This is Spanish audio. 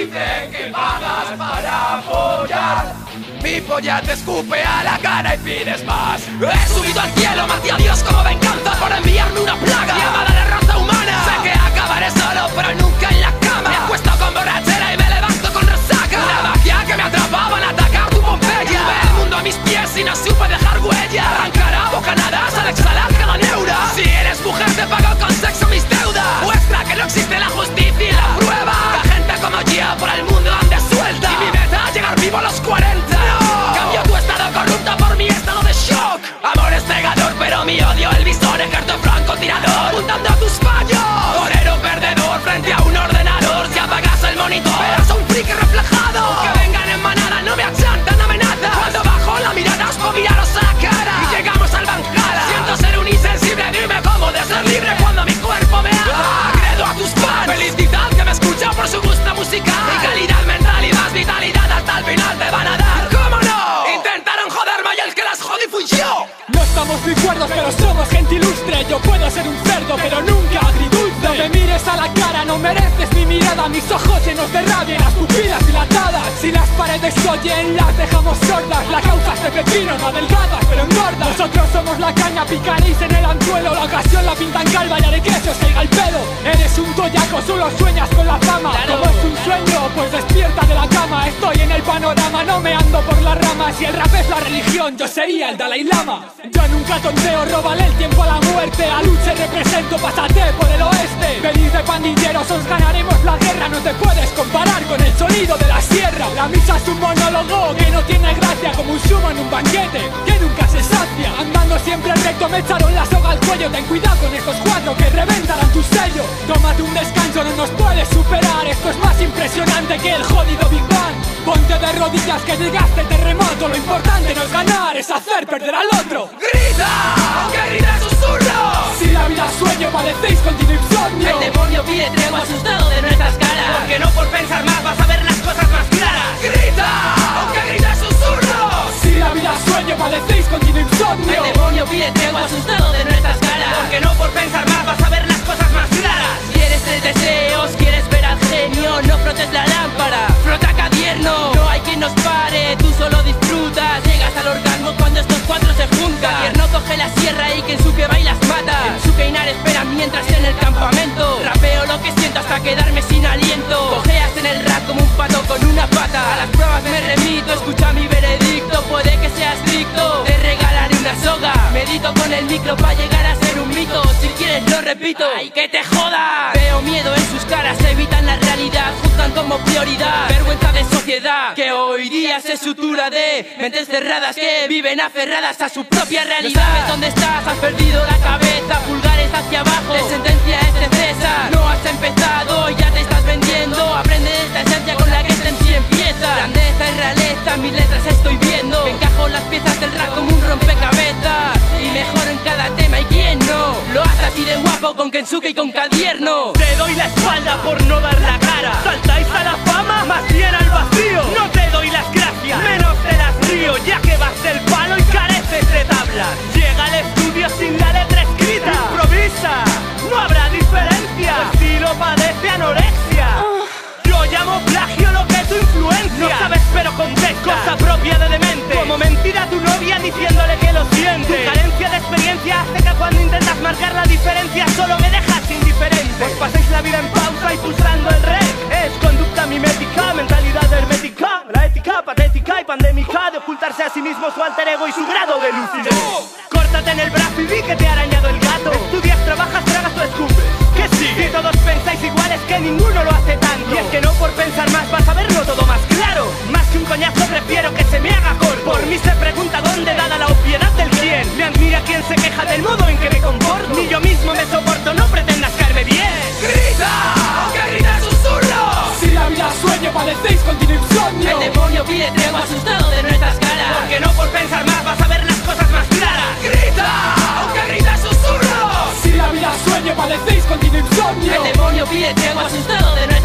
dice que pagas para follar. Mi polla te escupe a la cara y pides más. He subido al cielo, maté a Dios como venganza por enviarme una plaga llamada la raza humana. Sé que acabaré solo, pero nunca en la cama. Me acuesto con borrachera y me levanto con resaca. Una magia que me atrapaba al atacar tu Pompeya. Tuve el mundo a mis pies y no supe dejar huella. Arrancar a bocanadas al exhalar cada neura. Si eres mujer te pago con sexo mis deudas. Muestra que no existe la justicia y la prueba. La gente como yo por el mundo ande suelta. Y mi meta llegar vivo a los 40. Cambio tu estado corrupto por mi estado de shock. Amor es cegador, pero mi odio el visor. Ejército francotirador, apuntando a tus fallos. Torero perdedor frente a un ordenador. Si apagas el monitor, verás a un friki reflejado. Que vengan en manada, no me achantan amenazas. Cuando bajo la mirada os puedo miraros a la cara. Y llegamos al Valhalla. Siento ser un insensible, dime cómo de ser libre cuando mi cuerpo me haga. Agredo a tus fans. Felicidad que me escucha por su gusto musical. Y calidad mental y más vitalidad hasta el final te van a dar. ¿Cómo no? Intentaron joderme y el que las jodí fui yo. No estamos muy cuerdos, pero somos gente ilustre. Yo puedo ser un cerdo, pero nunca agridulce. No me mires a la cara, no mereces mi mirada. Mis ojos llenos de rabia y las pupilas dilatadas. Si las paredes oyen, las dejamos sordas. La causa es de pepino, no adelgazas, pero engordas. Nosotros somos la caña, picaréis en el anzuelo. La ocasión la pintan calva y haré que se os caiga el pelo. Eres un toyaco, solo sueñas con la fama. Como es un sueño, pues despierta de la cama. Estoy en el panorama, no me ando por las ramas. Si el rap es la religión, yo sería el Dalai Lama. Yo nunca tonteo, róbale el tiempo a la muerte. A lucha represento, pásate por el oeste. Venid de pandilleros, os ganaremos la guerra. No te puedes comparar con el sonido de la sierra. La misa es un monólogo que no tiene gracia. Como un sumo en un banquete que nunca se sacia. Andando siempre recto me echaron la soga al cuello. Ten cuidado con estos cuatro que reventarán tu sello. Tómate un descanso, no nos puedes superar. Esto es más impresionante que el jodido Big Bang. Ponte de rodillas que llegaste el terremoto. Lo importante no es ganar, es hacer perder al otro. ¡Grita! ¡Aunque grite susurro! Si la vida es sueño, padecéis continuo insomnio. El demonio pide tregua asustado de nuestras caras. Porque no por pensar más vas a ver las cosas más claras. ¡Grita! ¡Aunque grite susurro! Si la vida es sueño, padecéis continuo insomnio. El demonio pide tregua asustado de nuestras caras. Porque no por pensar más vas a ver las cosas más claras. Si eres tres deseos, quieres ver al genio, no frotes la lámpara, frota cadierno. No hay quien nos pare, tú solo disfrutas. Llegas al orgasmo cuando estos cuatro se juntan. Cadierno coge la sierra y Kensuke va y las mata. Kensuke y Nar esperan mientras en el campamento. Rapeo lo que siento hasta quedarme sin aliento. Cojeas en el rap como un pato con una pata. A las pruebas me remito, escucha mi veredicto. Puede que seas estricto, te regalaré una soga. Medito con el micro para llegar a ser un mito. Si quieres lo repito, ¡ay que te jodan! Veo miedo en sus caras, evitan la realidad. Juzgan como prioridad, vergüenza de sociedad. Que hoy día se sutura de mentes cerradas que viven aferradas a su propia realidad. No sabes dónde estás, has perdido la cabeza. Pulgares hacia abajo, de sentencia este César. No has empezado, ya te estás vendiendo. Aprende de esta esencia con la que este MC empieza. Grandeza y realeza, mis letras estoy viendo. Encajo las piezas del rap como un rompecabezas. Y mejoro en cada tema y quién no. Lo hace así de guapo con Kensuke y con Cadierno. Te doy la espalda por no dar la cara. ¿Saltáis a la fama? Más bien al vacío. No te doy las gracias, menos te las río. Ya que vas del palo y careces de tablas. Llega al estudio sin la letra escrita. Improvisa, no habrá diferencia. Tu estilo padece anorexia. Yo llamo plagio lo que tu influencia. No sabes pero contesta, cosa propia de demente. Como mentira a tu novia diciéndole que lo siente. Tu carencia de experiencia hace que cuando intentas marcar la diferencia solo me dejas indiferente. Os pasáis la vida en pausa y pulsando el rec. Es conducta mimética, mentalidad hermética. La ética patética y pandémica de ocultarse a sí mismo su alter ego y su grado de lucidez. Córtate en el brazo y di que te ha arañado el gato. Estudias, trabajas, tragas o escupes. ¿Qué sigue? Si todos pensáis igual es que ninguno lo hace tanto. Y es que no por pensar más vas a verlo todo más claro. Más que un coñazo prefiero que se me haga corto. Por mí se pregunta dónde dada la obviedad del quién. Me admira quien se queja del modo en que me comporto. Ni yo mismo me soporto, no pretendas caerme bien. ¡Grita! ¡Aunque grite susurro! Si la vida es sueño, padecéis continuo insomnio. El demonio pide tregua asustado de nuestras caras. Porque no por pensar más vas a ver las cosas más claras. ¡Grita! ¡Aunque grite susurro! Si la vida es sueño, padecéis continuo insomnio. El demonio pide tregua asustado de nuestras caras.